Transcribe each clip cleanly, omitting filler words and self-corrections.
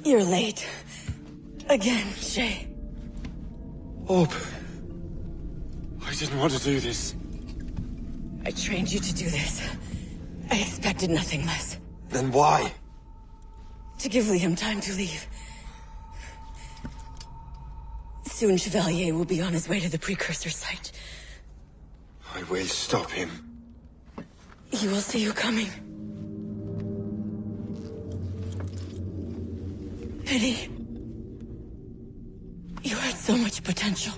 You're late. Again, Shay. Orb. I didn't want to do this. I trained you to do this. I expected nothing less. Then why? To give Liam time to leave. Soon Chevalier will be on his way to the precursor site. I will stop him. He will see you coming. Pity. You had so much potential.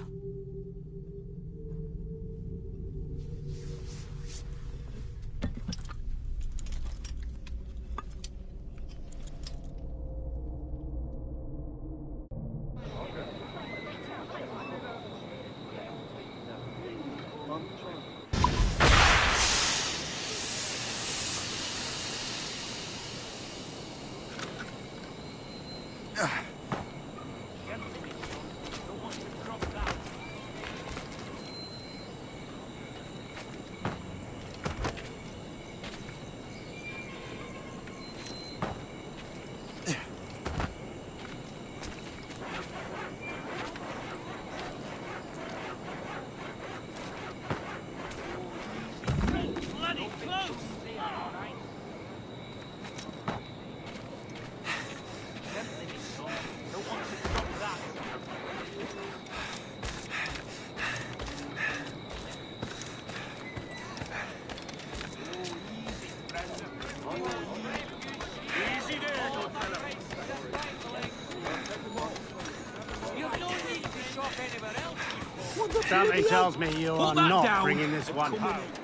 Something tells me you are not bringing this one home.